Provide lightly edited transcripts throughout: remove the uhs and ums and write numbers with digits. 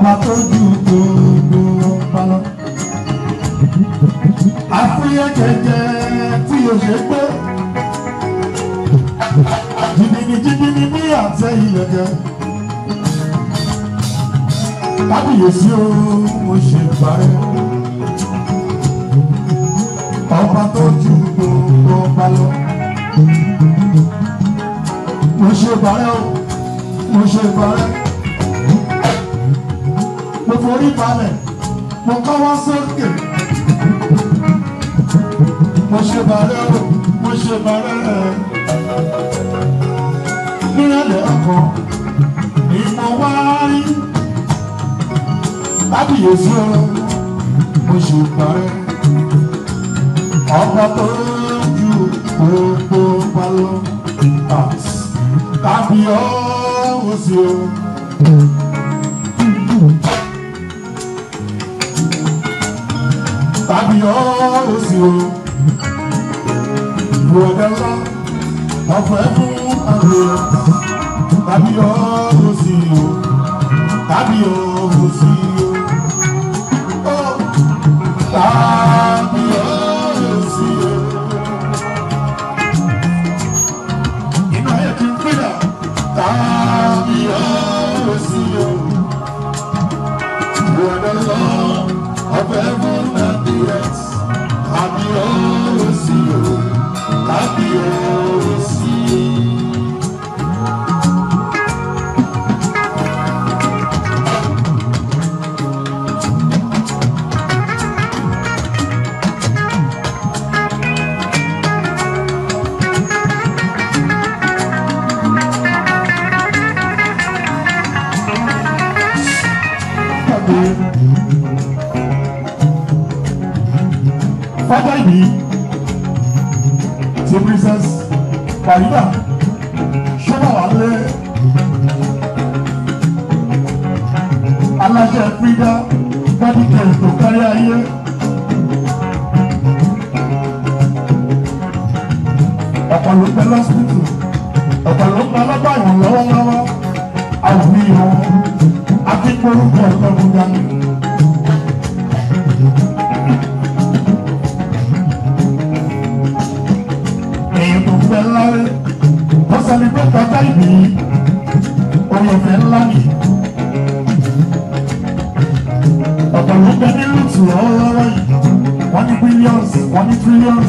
ọba tó ju gbogbo ọba lọ. Àfúyẹ́ jẹjẹ tí o ṣe pé jìbìnì bí àtẹ ìlẹ̀kẹ̀. Kábíyèsí o mo ṣe parẹ́. Ọba tó ju gbogbo ọba lọ. Mo ṣe parẹ́ o, mo ṣe parẹ́. Mo forí balẹ̀, mo káwọ́ sókè. Mo ṣe parẹ́ o, mo ṣe parẹ́. Nírẹ̀lẹ̀ ọkàn ni mo wá rí. Kábíyèsí o, mo ṣe parẹ́. Ọba tó ju gbogbo ọba lọ. Kábíyèsí o. Kábíyèsí o. You are the Lord of heaven and earth. Kábíyèsí o. Kábíyèsí o. Oh, kábíyèsí o. Inú ayé ti ń pínlẹ̀. Kábíyèsí o. You are the Lord of heaven and the earth. Kábíyèsí o. Kábíyèsí o. Father yìí ti Princess Farida ṣọ́nà wà lé aláṣẹ Frida body care tó kárí ayé. Ọ̀pọ̀ ló pẹ́ lọ́sibítù, ọ̀pọ̀ ló pẹ́ lọ́gbà ìwọ̀n lọ́wọ́lọ́wọ́. Àwọn ìwọ̀n akíkórúkọ ọ̀tọ̀ọ̀tọ̀ dání. Wọ́n celebrate ọjọ́ ìbí orí ọ̀fẹ́ ńlá ni. Ọ̀pọ̀ ló gbẹ ní rúùtù lọ́wọ́lọ́wọ́ yìí. Wọ́n ní billions, wọ́n ní trillions.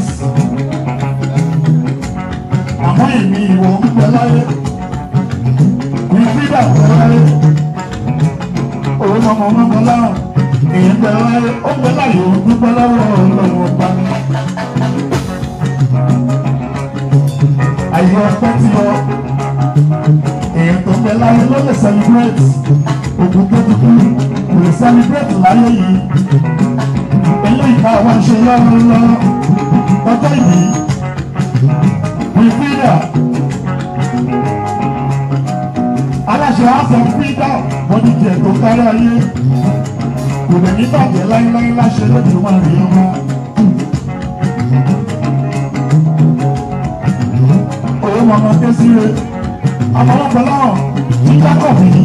Àmọ́ èmi ìwọ ń gbẹ láyé. Ní fídà gbẹ láyé. Òun ọmọ láàrùn. Èyí gbẹ láyé. Ó gbẹ láyé òun dúpẹ́ lọ́wọ́ ọlọ́wọ́ bá mi. Ayé ọpẹ́ tí ọ èèyàn tó gbẹ láyé ló lè celebrate ògùn tó dúdú kò lè celebrate láyé yìí. Eléyìí ká wá ṣe lọ́wọ́lọ́wọ́ ọjọ́ ìbí ní Frida aláṣẹ àṣẹ Frida bọ́dí jẹ tó kárí ayé kò lè ní bàjẹ́ láíláí láṣẹ lóde wọn rí ọmọ. Ọmọ Késìrè ọmọlọpọ náà ní Jacob yìí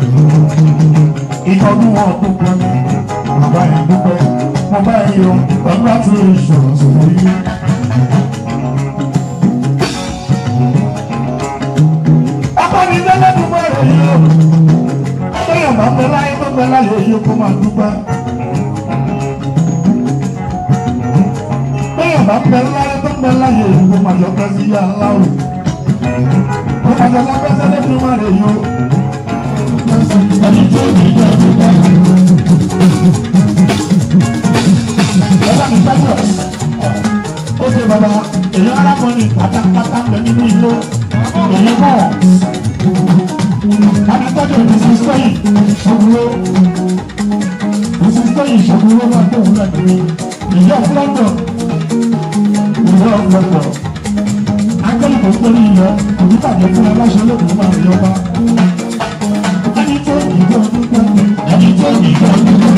ìtọ́jú wọn tó pọ̀ ní bàbá yẹn dúpẹ́ mo bá yẹn yọ congratulations fún yín. Ọkọ mi délé dúpẹ́ rẹ̀ yìí o tóyọ̀ bá pẹ́ láyé tó pẹ́ láyé yìí kó máa dúpẹ́. Tóyọ̀ bá pẹ́ láyé tó pẹ́ láyé yìí kó máa yọ pẹ́ sí yá ńlá o. Ọ̀pọ̀lọpọ̀ lábẹ́sẹ̀ lẹ́nu máa rẹ̀ yó. Ẹni tó ní ìjọ tó bá yẹ. Bàbá mi gbàgbọ́. Ó ṣe bàbá èyí arákùnrin pátápátá lẹ nínú ilé. Èyí mọ̀. Adétọ́jú ìdísísọ́yìn ṣòwúrò. Ìdísísọ́yìn ṣòwúrò máa tó òun náà kiri. Ìyá Flọ́dọ̀. Ìyá Flọ́dọ̀. Akẹ́lẹ̀ tó tó ní ilẹ̀ òbítàjẹ́ fún aláṣẹ lóògùn máa rí ọba. Ẹni tó ní ìjọ dúpẹ́, ẹni tó ní ìjọ dúpẹ́.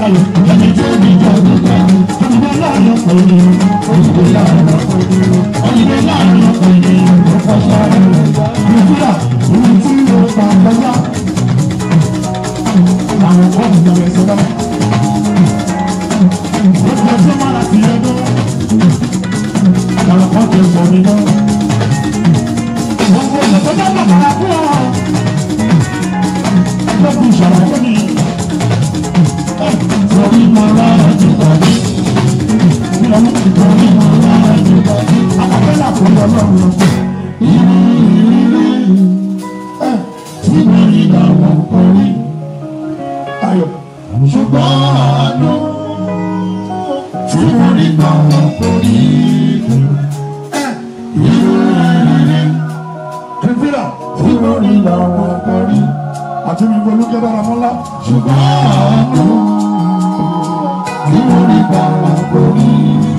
láyọ̀ ẹni tó ní ìjọ gbogbo òyìnbó láàrin ọ̀pọ̀ ènìyàn òyìnbó láàrin ọ̀pọ̀ ènìyàn òyìnbó láàrin ọ̀pọ̀ ènìyàn ọ̀pọ̀ sáré nàìjíríà ìlú tí ó pa ọ̀gbọ́nà làwọn ọ̀pọ̀ ìjọba ẹ̀sọ́ náà ó ti ọjọ́ máa láti ẹgbẹ́ làwọn ọ̀pọ̀ tẹ̀ sọ mi náà gbogbo ìjọba tó bá bàbá fún ọ lọ́kùn ìṣàlàyé mi. Torí mo rà ẹ̀jẹ̀ tàbí torí mo rà ẹ̀jẹ̀ tàbí akọ́kẹ́lá kò yọ lọ́rùn ọ̀gbẹ́. Tí mo rí làwọn kọrí ayọ̀ ṣùgbọ́n àánú tí mo rí làwọn kọrí. Kìfìlà tí mo rí làwọn kọrí. Àti mi gbọ́ lókè dára mọ́lá ṣùgbọ́n àánú tí mo rí làwọn kọrí.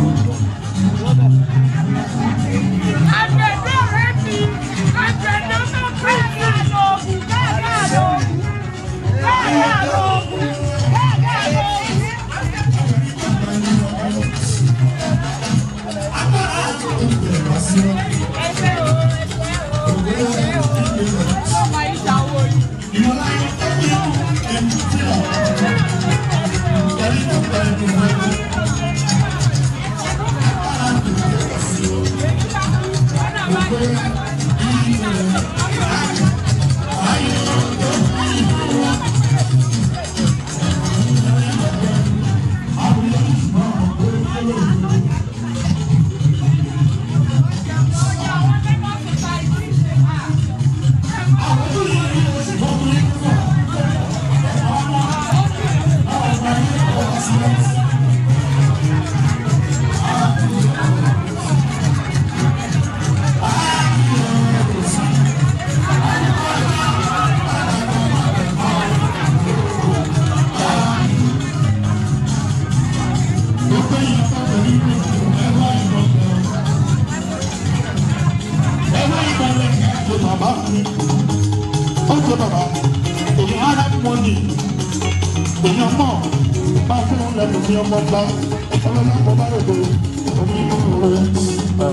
Èèyàn mọ̀ bá fún un lẹ́nu ní ọmọ gbá ọlọ́lọ́pọ̀ bá rògbò onínú rẹ̀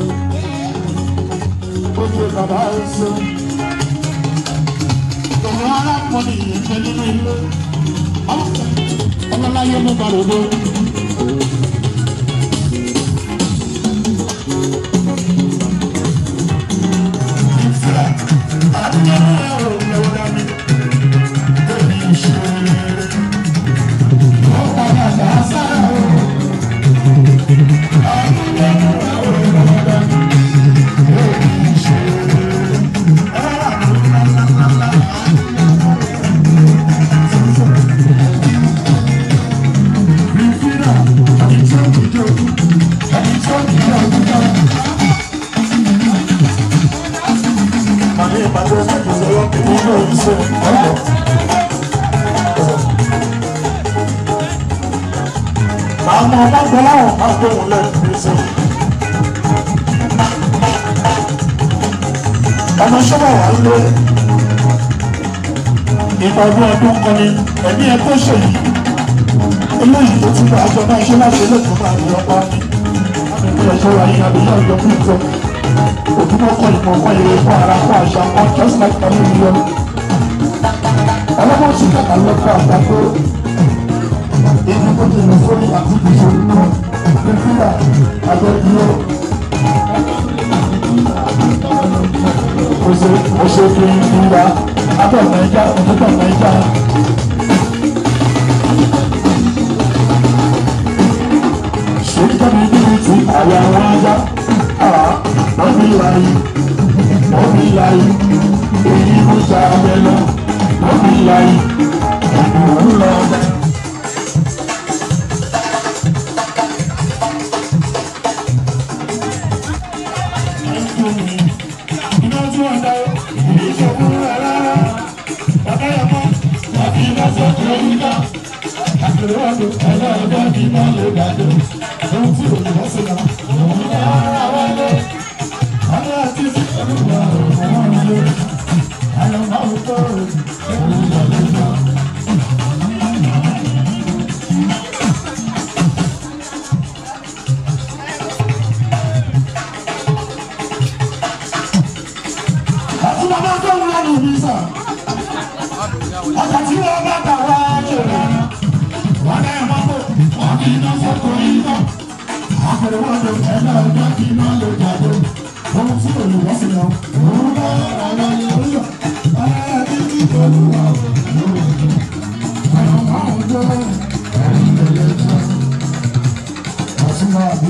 ó ṣe bàbá ẹ̀ṣẹ̀. Èèyàn arákùnrin yìí ṣe nínú ilé ọlọ́láyé ló bá rògbò. Àwọn ọmọ ọgbọ́n láwọn máa gbóhùn lẹ́nu ní sí. Ọmọ ṣọ́bà wà ń lé ìpàdé ọdún kan ní ẹ̀mí ẹgbẹ́ ṣèyí. Eléyìí tó tún bá aṣọ náà ṣe láti ẹlẹ́tọ̀ọ́ máa ní ọgbà ní. Àmì ìpínlẹ̀ ṣọ́ra yìí àbíyá ọjọ́ fún ìtọ́. Òtúmọ̀ kọ ìmọ̀ kan ìrè fún ara fún àṣà kan just like a million. Ọlọ́mọ sì kàkà lọ́kọ̀ àgbàdo. Èyí tó ti lọ sórí àti ìṣòro náà nígbà àjọyọ̀ òṣèlú ìgbà abẹ́ọ̀nà ẹja òṣèlú ẹja. Ṣèjọba ìbílẹ̀ ti àyà àwọn ajá lọ́bí láyé èyí ló ṣe abẹ́ lọ lọ́bí láyé ìlú lọ ọgbẹ́. ọjà tí wọ́n bá gbà wá ṣòro wọ́n náà máa bò wọ́n kì í ná sọ́kò iná àpèrè wọn lò ẹ̀dá ọjọ́ kì í ná lò jáde ohun tí olùwọ́ sì lọ òun bá ọ̀rọ̀ yẹn lọ ẹ̀ẹ́dì tí olùwọ́ ọ̀rọ̀ máa ń gbọ́ ẹ̀rí lè jẹ́ ọ̀tún máa bí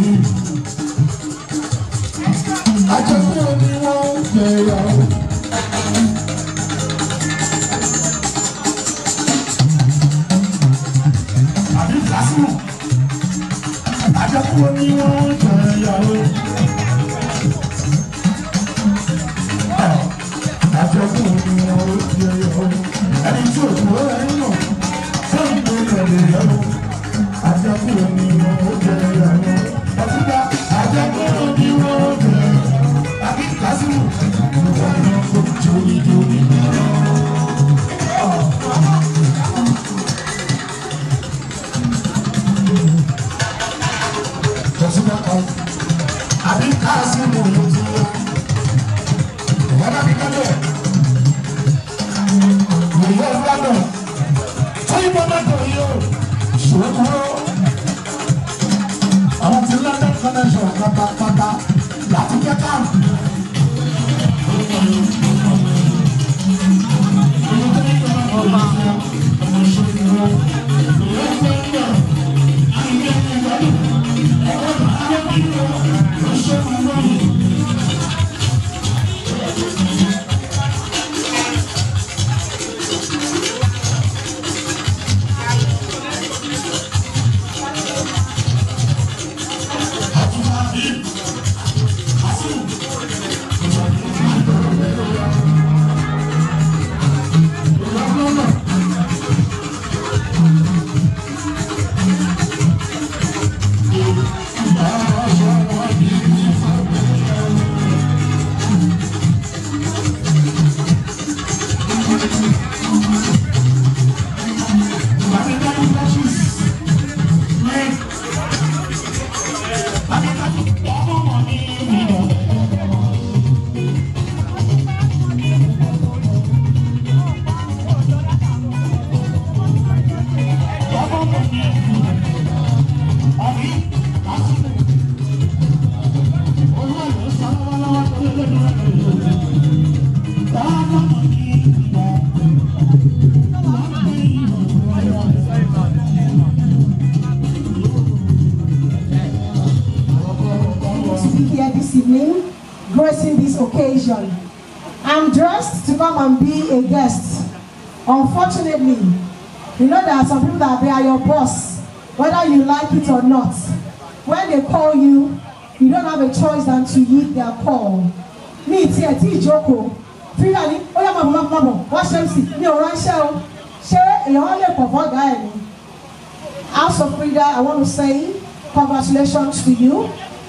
àjẹkùn ni wọ́n ń jẹ ìyàwó. Àbí Kásímù àjẹkùn ni wọ́n ń jẹ ìyàwó. Àjẹkùn ni wọ́n ń jẹ ìyàwó. Ẹni tí ò tó ẹni náà sẹ́yìn tó tẹ̀lé ìyàwó. Àjẹkùn ni wọ́n ń jẹ ìyàwó. Ọ̀túnba àjẹkùn ni wọ́n ń jẹ ìyàwó. Àbí Kásímù wọ́n ń kó jóni náà. Àbí Kásímù ló ti wá. Wọ́n bá mi kálẹ̀. Ìyá ìgbàgbọ́. Tí wọ́n bá tó yọ. Ṣòro kúrò. Àwọn tí London connection pátápátá láti jẹ́ káàmù. Gracing this occasion. I'm dressed to come and be a guest. Unfortunately, you know there are some people that they are your boss, whether you like it or not. When they call you, you don't have a choice than to heed their call. Me, T Joko, Freedom, Oya Mabo, watch them see. Me, Orange, share a only for guy. House of Frida, I want to say congratulations to you.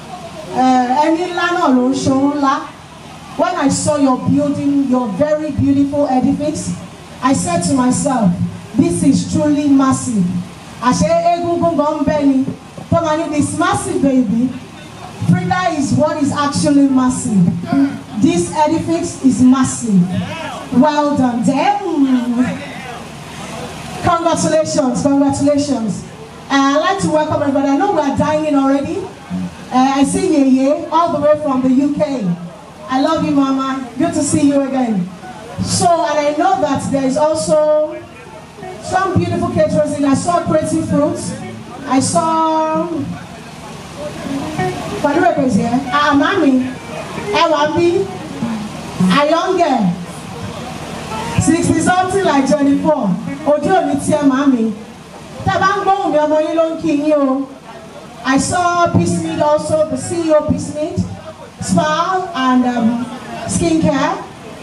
When I saw your building, your very beautiful edifice, I said to myself, this is truly massive. I say, this massive baby, Frida is what is actually massive. This edifice is massive. Well done. Congratulations, congratulations. I'd like to welcome everybody. I know we are dining already. I see Yeye all the way from the UK. I love you, Mama. Good to see you again. So, and I know that there is also some beautiful caterers in. I saw Pretty Fruits. I saw what is here? Mami, Ewambi, a young girl, 60 something like 24. Ojo Nitia Mami. Tabango, mi ọmọ yín ló ń kí yín o. I saw Peace Meat also, the CEO Peace Meat, spa and skincare.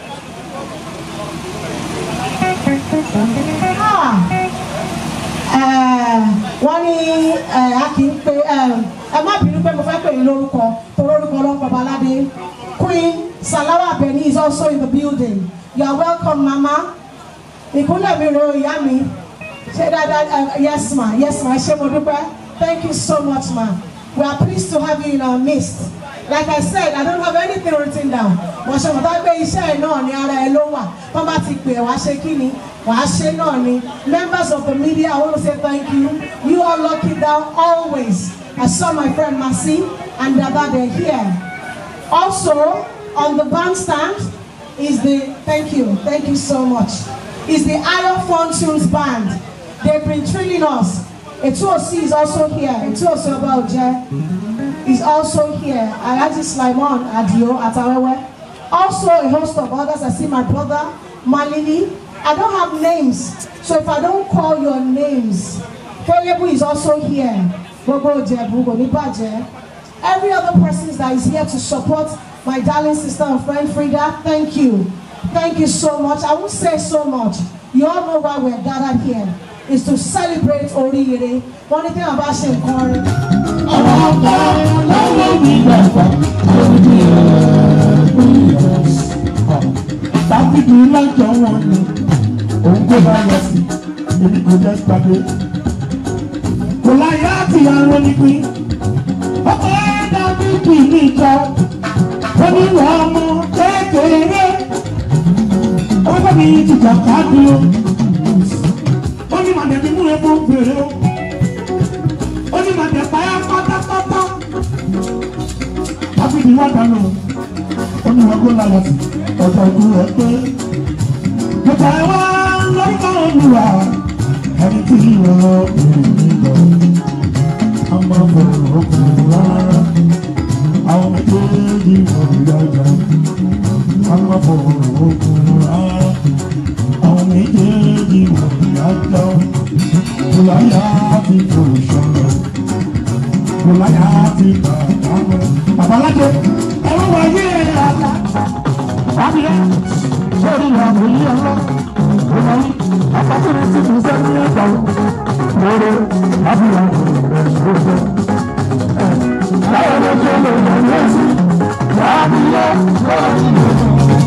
Wọ́n ní Akínpé má bínú pé mo fẹ́ pè é lórúkọ torórúkọ lọ́pọ̀ Balade. Queen Salawa Beni is also in the building. You are welcome, Mama. Ìkúnlẹ̀ mi ro ìyá mi. Say that, yes, ma. Yes, ma. Thank you so much, ma. We are pleased to have you in our midst. Like I said, I don't have anything written down. Members of the media, I want to say thank you. You all lock it down always. I saw my friend Masi and Dada, they're here. Also, on the bandstand is the, thank you so much, is the Ayo Fun Tunes Band. They've been training us. Etuosi is also here. Etuosi Obaoje is also here. Alaji Slimon Adio Atawewe. Also a host of others. I see my brother Malini. I don't have names, so if I don't call your names, Foyebu is also here. Every other person that is here to support my darling sister and friend Frida, thank you. Thank you so much. I won't say so much. You all know why we're gathered here. Is to celebrate Orire. One thing about Shenkori. Oni ma de mu e mo gbere o. Oni ma de pa ya pátápátá. Abi ni wa danu. Oni wa go la lati. Ojo du e pe. Mo ta wa lo ko Olúwa. Ẹni tí o ni go. Amba bo ko wa. Àwọn méjèèjì mo ya ja. Amba bo ko wa. Àwọn méjèèjì mo Mulayati Purushana, Mulayati Baba. Babalaje, ẹ̀rọ wáyé àlá. Àbíyá, sórí ìyàwó yìí ọlọ́. Ìwọ̀nyí, àpapọ̀rẹ̀ sí kìí sẹ́ni ẹ̀dá. Lórí àbíyá ìgbésẹ̀. Láyé lójú ló ń yẹ sí. Àbíyá sórí ìyàwó.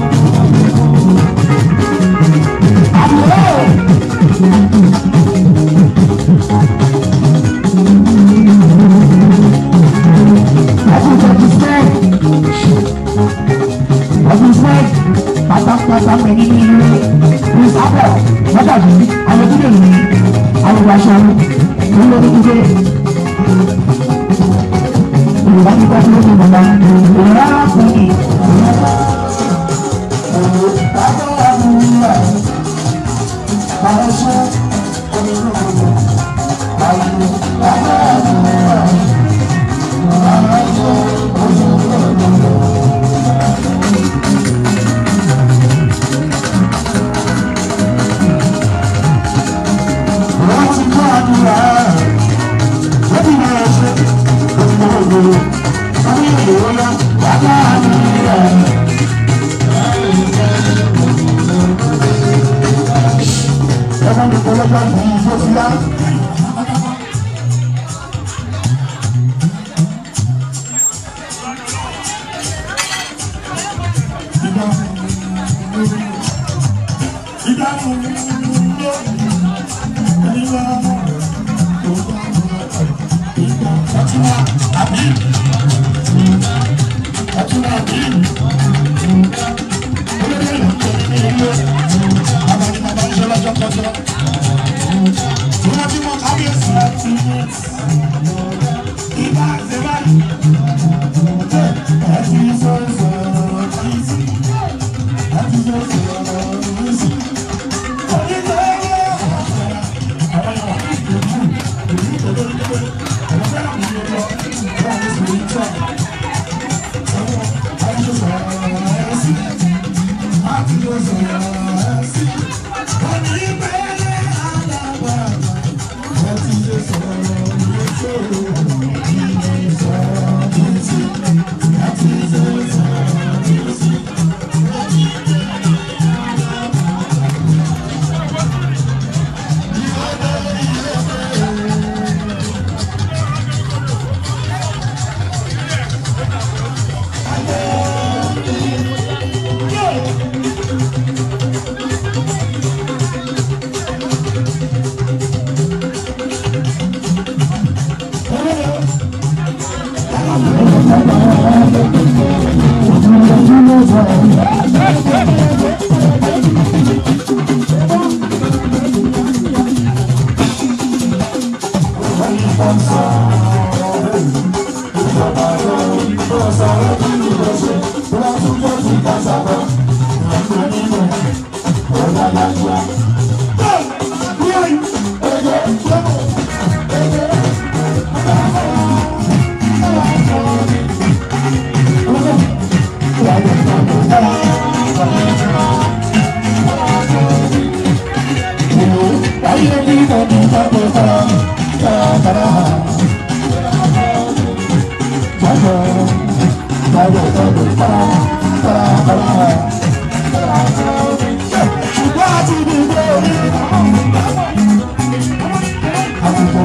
Àbíyá. Pátápátá pẹ̀lú ilé ní sábọ̀ lọ́dàbí àwọn ìdílé mi àwọn ìwàṣọ́rú nílò ní ilé. Yorùbá ti pẹ́ lórí ìmọ̀lá ìrora fún mi. ayé ní ìtọ́jú ìtọ́jú tọ́ra. Ṣùgbọ́n àti ìdílé orí àtúntò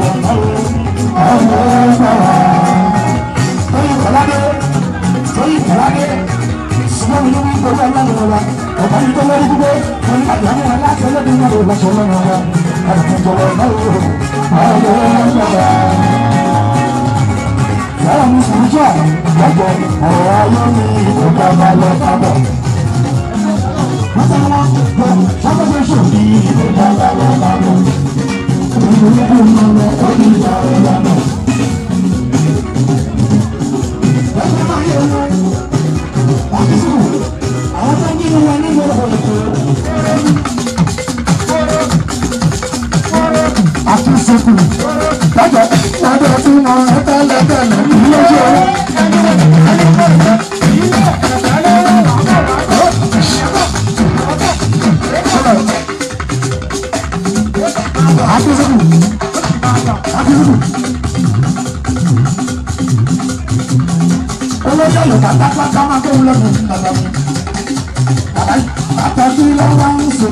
Tóyìn Kọ́ládé ṣùgbọ́n mi ní wọ́n gbọ́dọ̀ lọ́nà wa ọ̀pọ̀ yìí tó lórí gbígbé wọn ní àgbà wọn láti ẹlẹ́dùn náà lè lọ́sọ̀ lọ́nà wa àtúntò wọn náà wò Yàrá mi sì ń jà lọ́jọ́ ọ̀rọ̀ ayé mi ìjọba bá lọ sábọ̀. Wọ́n sọ wọn gbọ́ sábẹ́sẹ̀ ṣòfin ìjọba bá lọ sábọ̀. Ìlú ìlú ìlú lọ orí ìjà rẹ̀ lánàá. Lọ́sọ̀ máa yẹ wọn. Láti sùn, àwọn tó ń jí wọn ní ìwọ̀n ètò. Àti sẹ́kù, lọ́jọ́ lábẹ́ tí wọ́n ń tẹ́lẹ̀ ní ọjọ́. Àti sẹ́kù. Olóyè yóò pátápátá máa tó ń lọ́nu bàbá mi. Bàbá tí lọ́wọ́ ń sọ.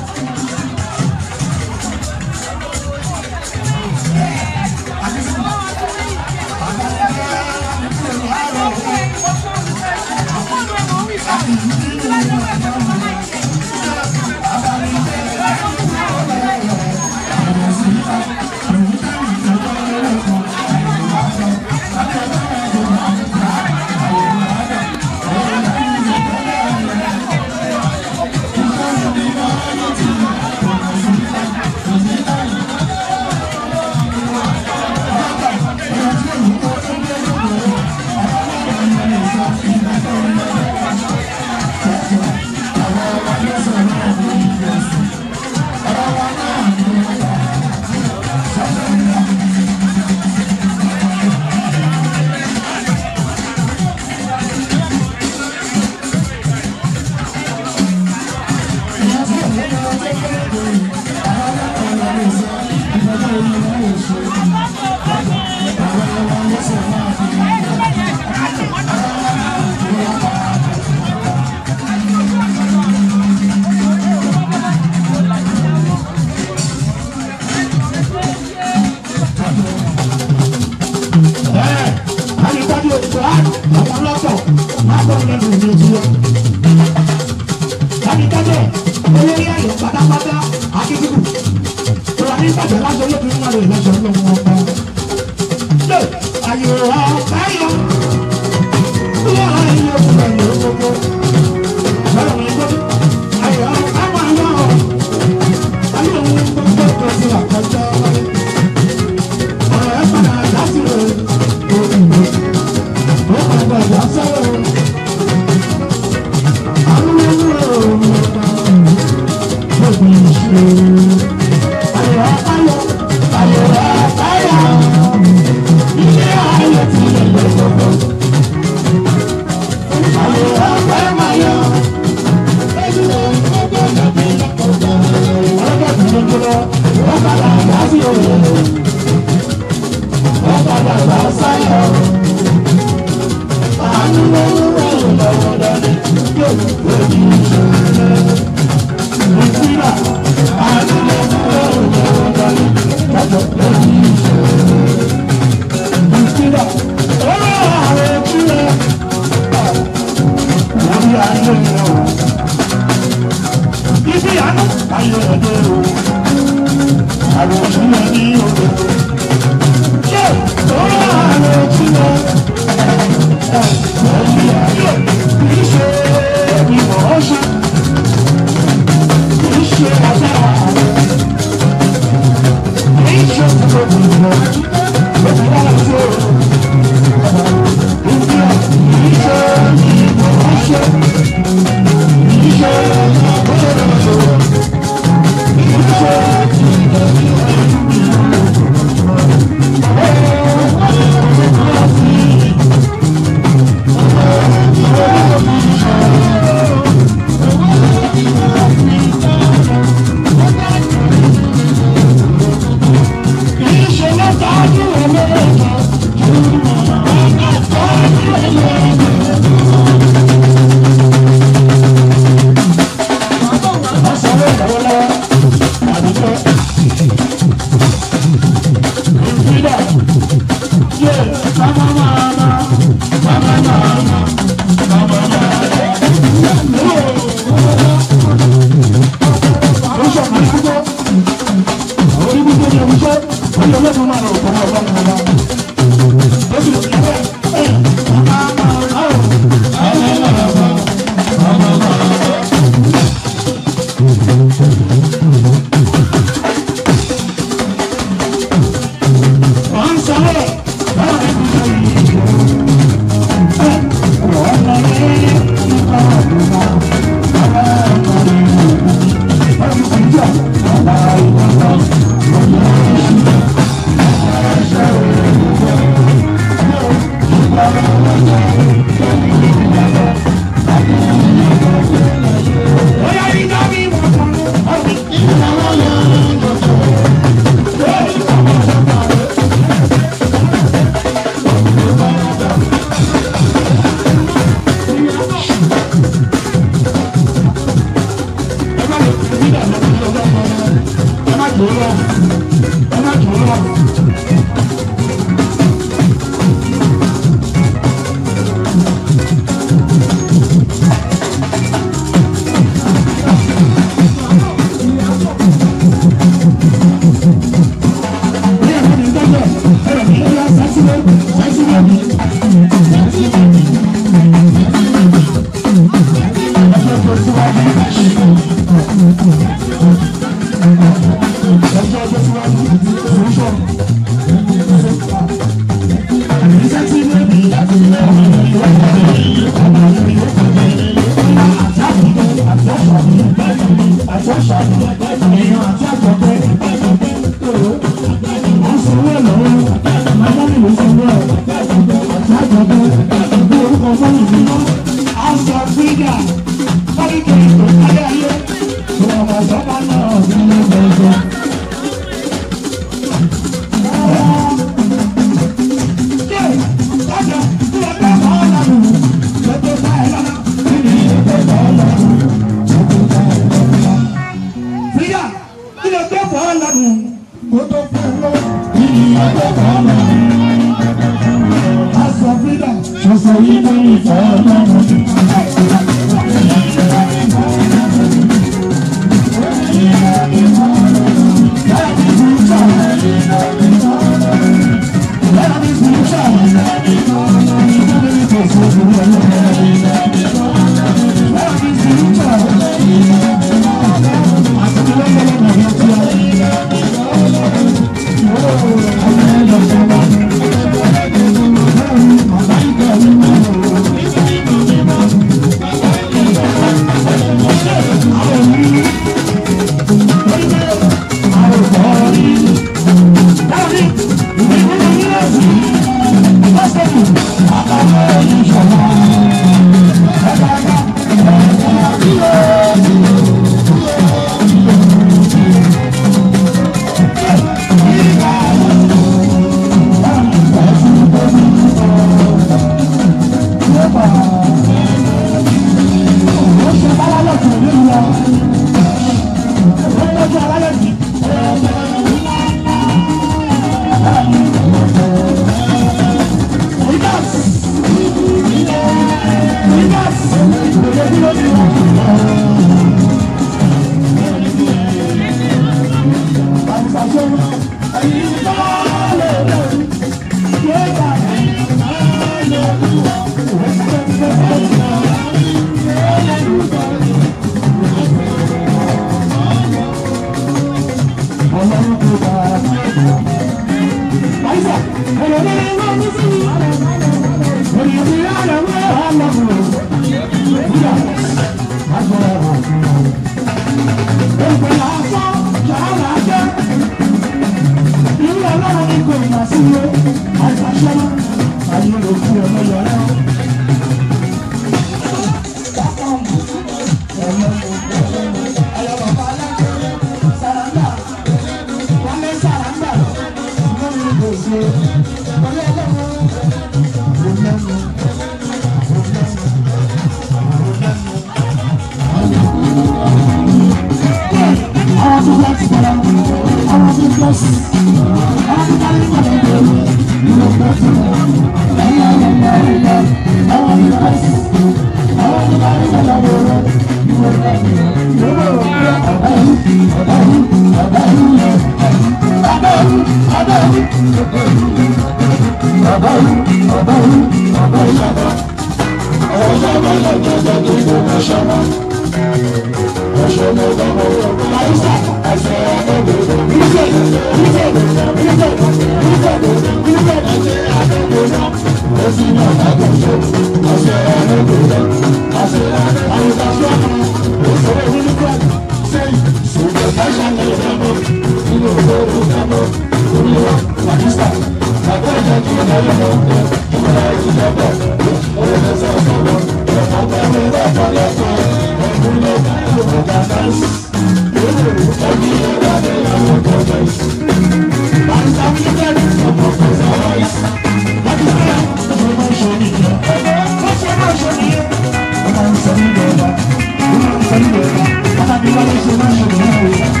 Thank you.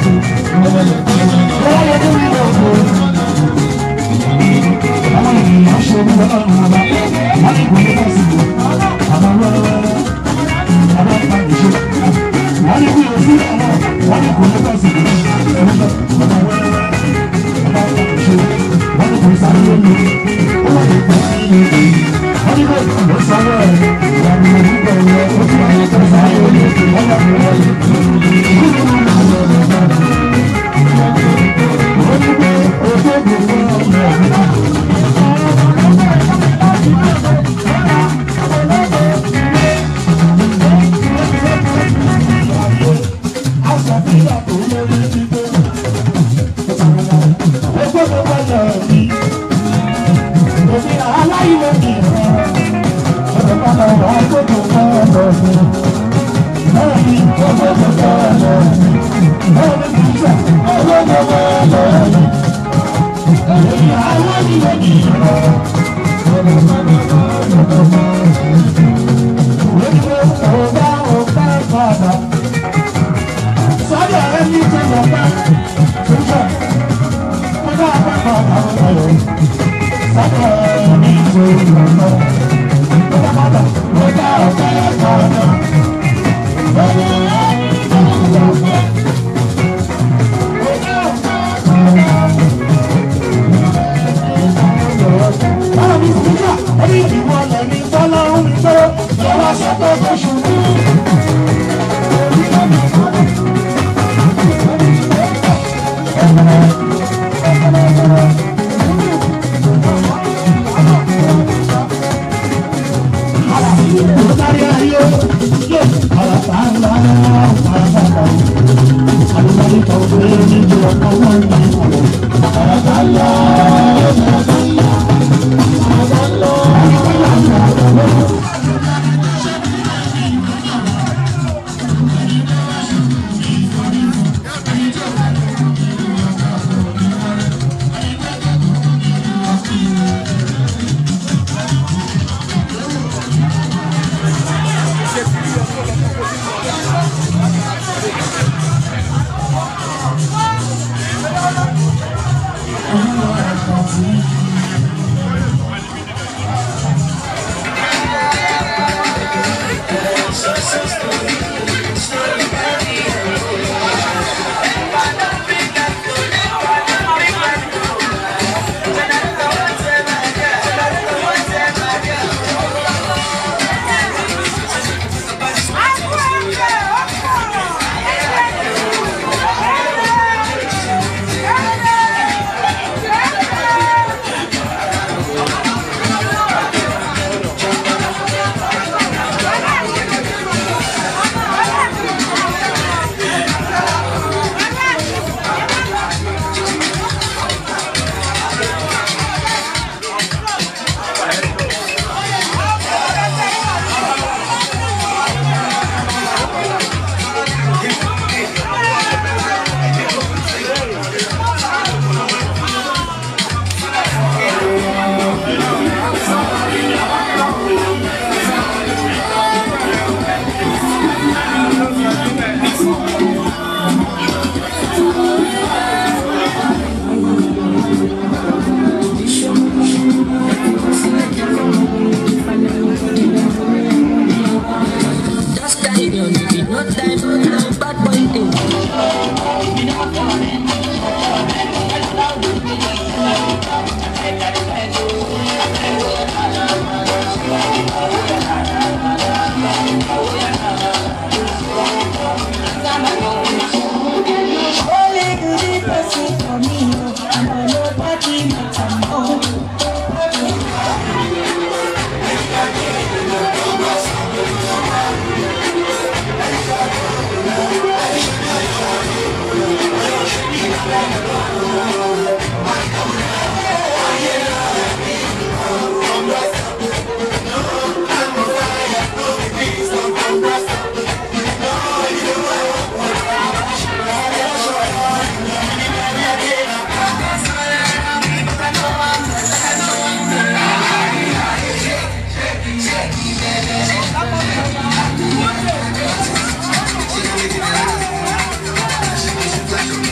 Like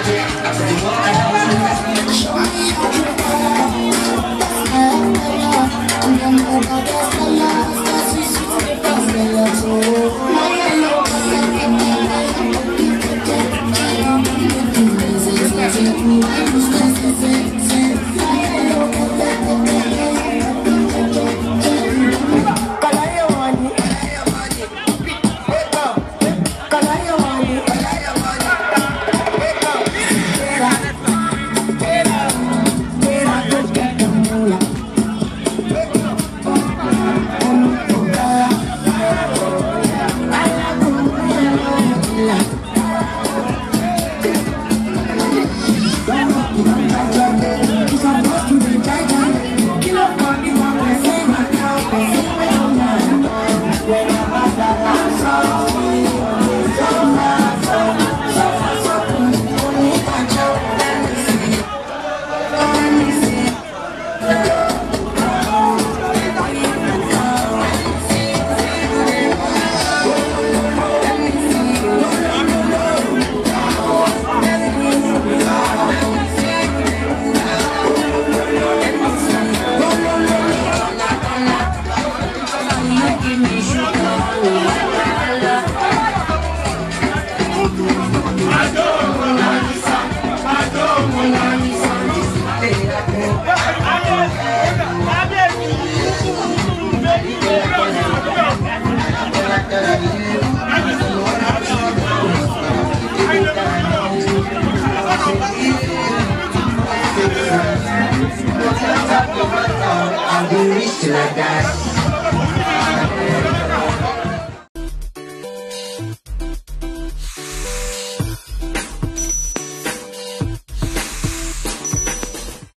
I'll be rich till I die.